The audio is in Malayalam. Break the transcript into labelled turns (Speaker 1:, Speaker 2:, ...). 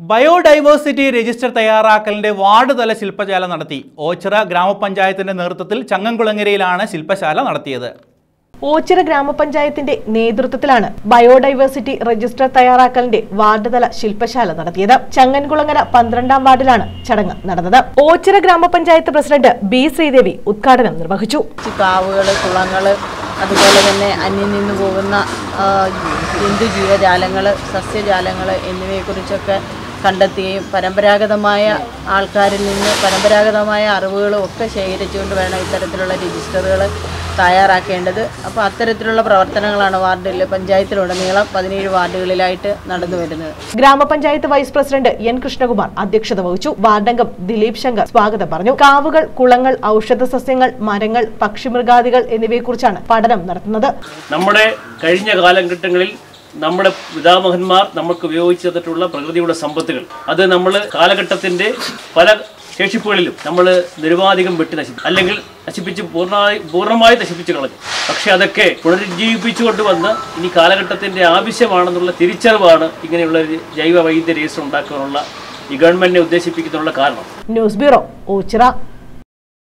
Speaker 1: ബയോഡൈവേഴ്സിറ്റി രജിസ്റ്റർ തയ്യാറാക്കലിന്റെ വാർഡ് തല ശില്പശാല നടത്തി. ഓച്ചിറ ഗ്രാമപഞ്ചായത്തിന്റെ നേതൃത്വത്തിൽ ചങ്ങംകുളങ്ങരയിലാണ് ശില്പശാല നടത്തിയത്.
Speaker 2: ഓച്ചിറ ഗ്രാമപഞ്ചായത്തിന്റെ നേതൃത്വത്തിലാണ് ബയോഡൈവേഴ്സിറ്റി രജിസ്റ്റർ തയ്യാറാക്കലിന്റെ വാർഡ് തല ശില്പശാല നടത്തിയത്. ചങ്ങൻകുളങ്ങര 12ാം വാർഡിലാണ് ചടങ്ങ് നടന്നത്. ഓച്ചിറ ഗ്രാമപഞ്ചായത്ത് പ്രസിഡന്റ് ബി ശ്രീദേവി ഉദ്ഘാടനം നിർവഹിച്ചു.
Speaker 3: കാവുകള്, കുളങ്ങള്, അതുപോലെ തന്നെ അന്യം നിന്നു പോകുന്ന ജന്തുജീവജാലങ്ങൾ, സസ്യജാലങ്ങൾ എന്നിവയെക്കുറിച്ചൊക്കെ കണ്ടെത്തുകയും പരമ്പരാഗതമായ ആൾക്കാരിൽ നിന്ന് പരമ്പരാഗതമായ അറിവുകളും ഒക്കെ ശേഖരിച്ചുകൊണ്ട് വേണം ഇത്തരത്തിലുള്ള രജിസ്റ്ററുകൾ തയ്യാറാക്കേണ്ടത്. അപ്പോൾ അത്തരത്തിലുള്ള പ്രവർത്തനങ്ങളാണ് പഞ്ചായത്തിലുടനീളം 17 വാർഡുകളിലായിട്ട് നടന്നു വരുന്നത്.
Speaker 2: ഗ്രാമപഞ്ചായത്ത് വൈസ് പ്രസിഡന്റ് എൻ കൃഷ്ണകുമാർ അധ്യക്ഷത വഹിച്ചു. വാർഡംഗം ദിലീപ് ശങ്കർ സ്വാഗതം പറഞ്ഞു. കാവുകൾ, കുളങ്ങൾ, ഔഷധ സസ്യങ്ങൾ, മരങ്ങൾ, പക്ഷിമൃഗാദികൾ എന്നിവയെക്കുറിച്ചാണ് പഠനം നടത്തുന്നത്.
Speaker 4: നമ്മുടെ കഴിഞ്ഞ കാലഘട്ടങ്ങളിൽ നമ്മുടെ പിതാമഹന്മാർ നമുക്ക് ഉപയോഗിച്ചു തന്നിട്ടുള്ള പ്രകൃതിയുടെ സമ്പത്തുകൾ, അത് നമ്മൾ കാലഘട്ടത്തിന്റെ പല ശേഷിപ്പുകളിലും നമ്മൾ നിരുപാധികം അല്ലെങ്കിൽ പൂർണ്ണമായി നശിപ്പിച്ചു കളഞ്ഞു. പക്ഷെ അതൊക്കെ പുനരുജ്ജീവിപ്പിച്ചുകൊണ്ടുവന്ന് ഇനി കാലഘട്ടത്തിന്റെ ആവശ്യമാണെന്നുള്ള തിരിച്ചറിവാണ് ഇങ്ങനെയുള്ള ജൈവ വൈദ്യ രജിസ്റ്റർ ഉണ്ടാക്കാനുള്ള ഈ ഗവൺമെന്റിനെ ഉദ്ദേശിപ്പിക്കുന്നുള്ള കാരണം.
Speaker 2: News bureau, Ochira.